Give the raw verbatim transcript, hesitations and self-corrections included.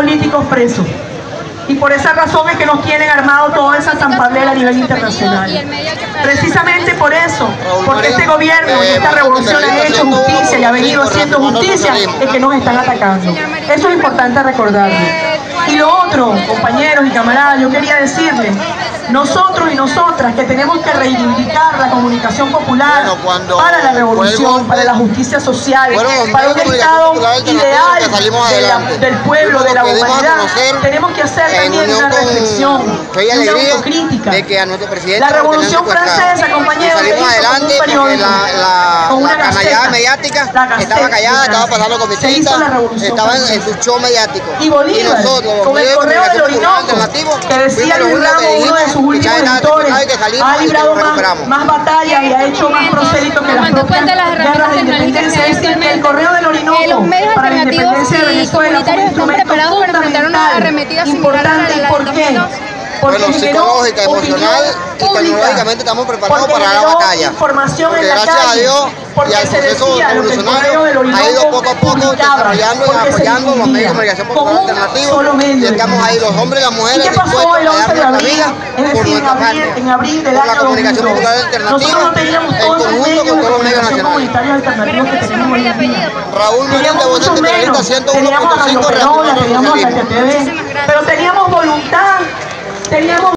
políticos presos. Y por esa razón es que nos tienen armado toda esa zampardera a nivel internacional. Precisamente por eso, porque este gobierno y esta revolución ha hecho justicia y ha venido haciendo justicia, es que nos están atacando. Eso es importante recordarlo. Y lo otro, compañeros y camaradas, yo quería decirles, nosotros y nosotras que tenemos que reivindicar la comunicación popular bueno, para la revolución, para la justicia social, para un Estado ideal de la, del pueblo, de la humanidad, tenemos que hacer también una reflexión, una autocrítica. De que a nuestro presidente la Revolución Francesa, compañeros, salimos adelante un porque la, la, con una la canallada mediática estaba callada, estaba pasando con visita, estaba en, en su show mediático. Y Bolívar, y nosotros, con el correo del Orinoco, que decía Luis Ramos, uno de sus últimos editores, ha librado más, más batallas y ha hecho más proselitos que las propias guerras de independencia. Es decir, que el correo del Orinoco para la independencia de Venezuela fue un instrumento fundamental, importante. ¿Y por qué? Porque bueno, psicológica, emocional y tecnológicamente estamos preparados para la batalla. Información porque en la gracias calle, a Dios y al proceso revolucionario ha ido poco a poco desarrollando y apoyando los medios de comunicación popular alternativos. Y estamos ahí, los hombres y las mujeres dispuestos a dar nuestra vida por nuestra parte, en abril del por año la comunicación popular alternativa, en conjunto con todos los medios nacionales. Raúl Menéndez, voz centralista, ciento uno punto cinco, pero teníamos voluntad, teníamos